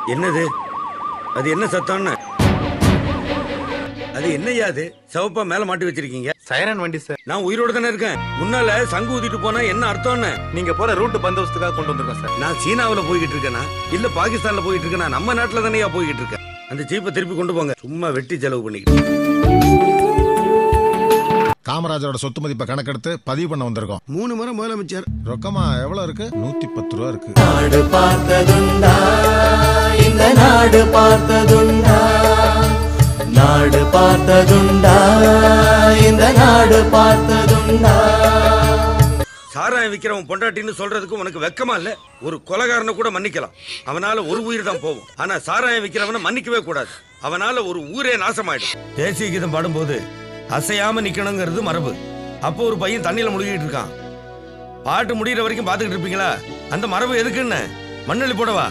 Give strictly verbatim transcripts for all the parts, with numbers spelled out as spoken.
என்னது? அது என்ன சத்தம்னு? அது என்னையா அது? சிவப்பா மேல மாட்டி வச்சிருக்கீங்க. சைரன் வண்டி சார். நான் உயிரோட தானே இருக்கேன். முன்னால சங்கு ஊதிட்டு போனா என்ன அர்த்தம்னு? நீங்க போற ரூட் பந்தோபஸ்துக்காக கொண்டு வந்திருக்கோம் சார். நான் சீனாவுல போய்கிட்டு இருக்கேனா இல்ல பாகிஸ்தான்ல போயிட்டு இருக்கேனா? நம்ம நாட்டுல தானேயா போய்கிட்டு இருக்கேன். அந்த ஜீப்பை திருப்பி கொண்டு போங்க. சும்மா வெட்டி செலவு பண்ணிக்கிட்டு. காமராஜரோட சொத்து மதிப்பை கணக்கெடுத்து பதிவு பண்ண வந்திருக்கோம். மூணு முறை முதலமைச்சர். ரொக்கமா எவ்வளவு இருக்கு? நூத்தி பத்து ரூபா இருக்கு. நாடு பார்த்ததுண்டா இந்த நாடு பார்த்ததுண்டா, நாடு பார்த்ததுண்டா இந்த நாடு பார்த்ததுண்டா. சாராயம் விக்கிறவன் பொண்டாட்டின்னு சொல்றதுக்கு உனக்கு வெக்கமா இல்ல? ஒரு கொலைகாரனை கூட மன்னிக்கலாம், அவனால ஒரு உயிர் தான் போகும். ஆனா சாராயம் விக்கிறவனை மன்னிக்கவே கூடாது, அவனால ஒரு ஊரே நாசமாயிடும். தேசிய கீதம் பாடும்போது அசையாம நிக்கணுங்கிறது மரபு. அப்போ ஒரு பையன் தண்ணியில முழுகிட்டு இருக்கான். பாட்டு முடிகிற வரைக்கும் பாத்துக்கிட்டு இருப்பீங்களா? அந்த மரபு எதுக்குன்னு மண்ணெளி போடவா?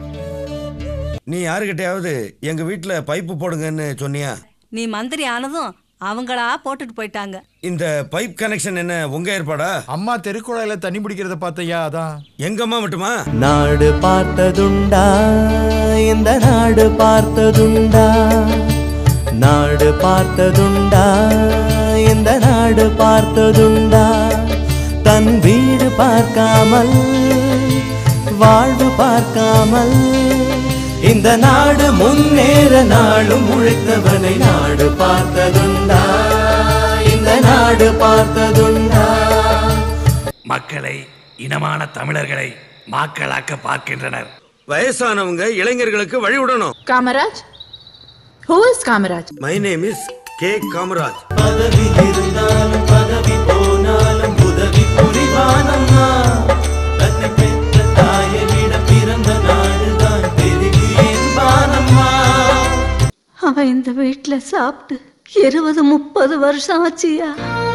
நீ யாருகிட்டயாவது எங்க வீட்டுல பைப்பு போடுங்கன்னு சொன்னியா? நீ மந்திரி ஆனதும் அவங்களா போட்டுட்டு போயிட்டாங்க. இந்த பைப் கனெக்ஷன் என்ன உங்க ஏற்பாடா? அம்மா தெருக்குழாயில தண்ணி பிடிக்கிறத பார்த்தையா? அதான். எங்க அம்மா மட்டுமா? நாடு பார்த்ததுண்டா இந்த நாடு பார்த்ததுண்டா, நாடு பார்த்ததுண்டா இந்த நாடு பார்த்ததுண்டா. தன் வீடு பார்க்காமல் வாழ்வு பார்க்காமல் இந்த நாடு முன்னேற நாளும் உழைத்தவனை நாடு பார்த்ததுண்டா, இந்த நாடு பார்த்ததுண்டா. மக்களை, இனமான தமிழர்களை மாக்களாக்க பார்க்கின்றனர். வயசானவங்க இளைஞர்களுக்கு வழி விடணும். Kamaraj, who is Kamaraj? My name is K. Kamaraj. பதவி இருந்தாலும் பதவி போனாலும் உதவி புரிவானம்மா. தன்னை பெற்ற தாயை விட பிறந்த நாடுதான் பெருகி என்பானம்மா. அவன் இந்த வீட்டுல சாப்பிட்டு இருபது முப்பது வருஷம் ஆச்சியா.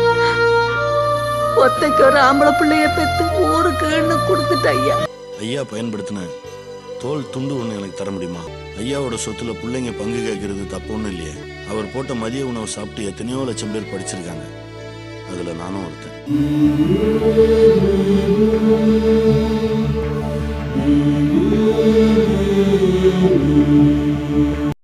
ஒத்தைக்கு ஒரு ஆம்பளை பிள்ளைய பெத்து ஊருக்கு கொடுத்துட்ட ஐயா. ஐயா பயன்படுத்தின தோல் துண்டு ஒன்று எனக்கு தர முடியுமா? ஐயாவோட சொத்துல பிள்ளைங்க பங்கு கேட்கறது தப்பு ஒன்றும் இல்லையே. அவர் போட்ட மதிய உணவு சாப்பிட்டு எத்தனையோ லட்சம் பேர் படிச்சிருக்காங்க, அதுல நானும் ஒருத்தன்.